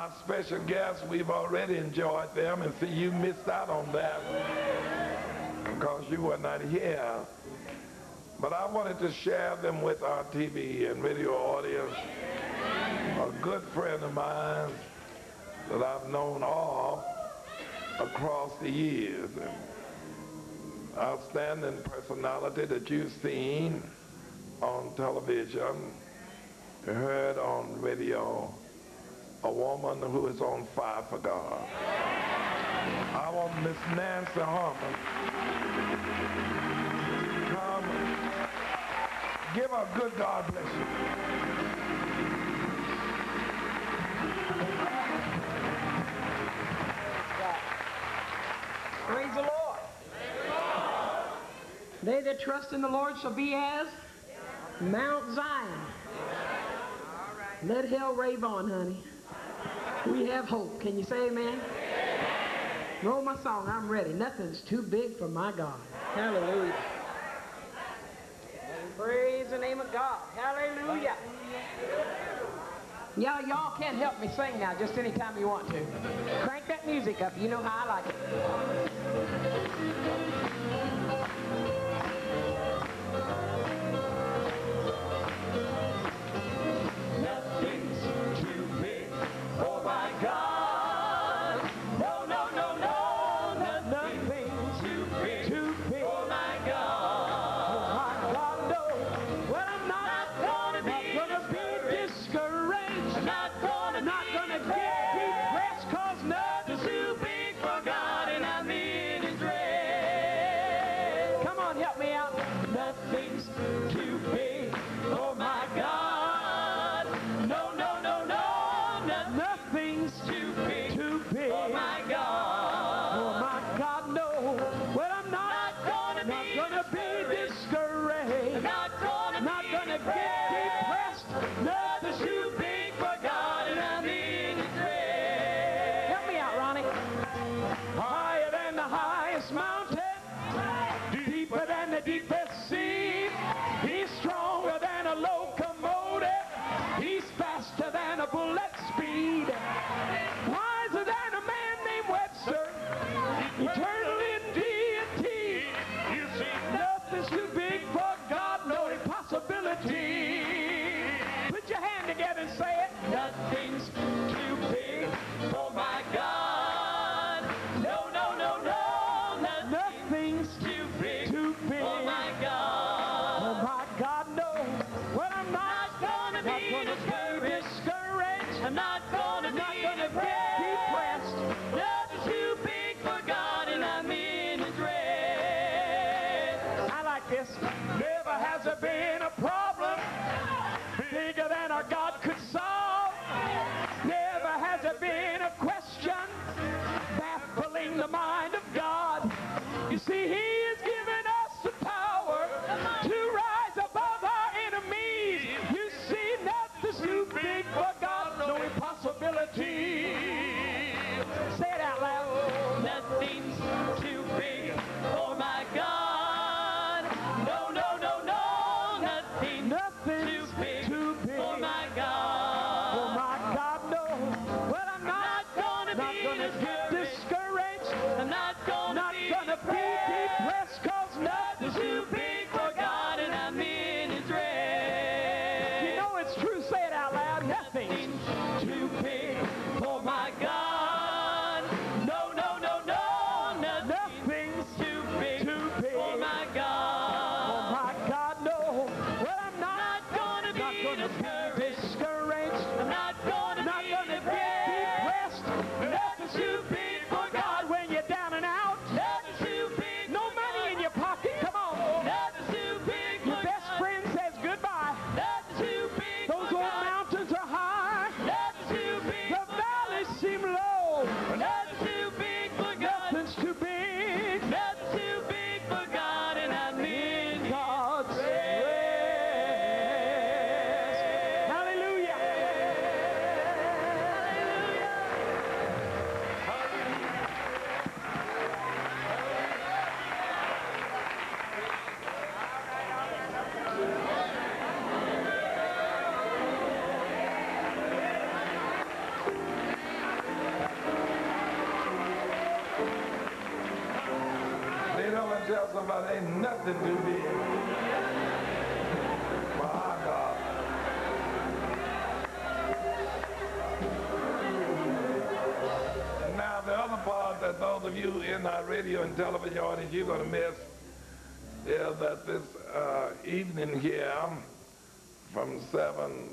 our special guests, we've already enjoyed them, and see, you missed out on that because you were not here. But I wanted to share them with our TV and radio audience. A good friend of mine that I've known all across the years. An outstanding personality that you've seen on television, heard on radio, a woman who is on fire for God. I want Miss Nancy Harmon. Come, give her a good God bless you. Praise the Lord. They that trust in the Lord shall be as Mount Zion. Let hell rave on, honey. We have hope. Can you say amen? Roll my song. I'm ready. Nothing's too big for my God. Hallelujah. Praise the name of God. Hallelujah. Y'all can't help me sing now just anytime you want to. Crank that music up. You know how I like it. Nothing's too big for my God. No, no, no, no. Nothing's too big for my God. Oh, my God, no. Well, I'm not gonna be discouraged. I'm not gonna get depressed, 'cause nothing's too big for God, and I'm in His grace. Come on, help me out. Nothing's too big for my God. No, no, no, no. Nothing's too big for my God. Oh, my God, no. Well, I'm not gonna be discouraged. I'm not gonna get depressed. Nothing's too big for God, and I'm in His grace. Help me out, Ronnie. Higher than the highest mountain, deeper than the deepest sea. He's stronger than a locomotive. He's faster than a bullet speed. Wiser than a man named Webster. Eternal in deity. You see, Nothing's too big for God. No impossibility. Put your hand together and say it. nothing's too big for my God. No, no, no, no. Nothing's too big too big. for my God. Oh, my God, no. Well, I'm not gonna be discouraged. I'm not gonna get depressed. Nothing's too big for God, and I'm in His grace. I like this. Never has there been a problem bigger than our God could solve. Never has there been a question baffling the mind of God. You see, He has given us the power to rise above our enemies. You see, nothing's too big for God, no impossibility. Say it out loud. Nothing's too big for my God. No, no, no, no. Nothing's too big for my God. Oh, my God, no. Well, I'm not gonna get discouraged. I'm not gonna Not gonna be depressed. tell somebody ain't nothing too big for our God. Now, the other part that those of you in our radio and television audience, you're going to miss is that this evening here from 7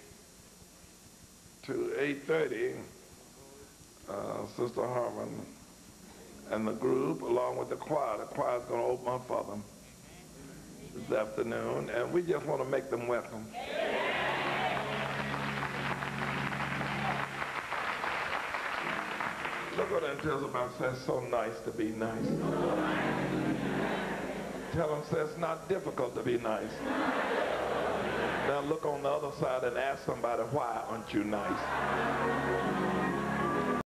to 8:30, Sister Harmon and the group, along with the choir is going to open up for them this afternoon, and we just want to make them welcome. Look at them and tell somebody, say, it's so nice to be nice. Tell them, say, it's not difficult to be nice. Now look on the other side and ask somebody, why aren't you nice?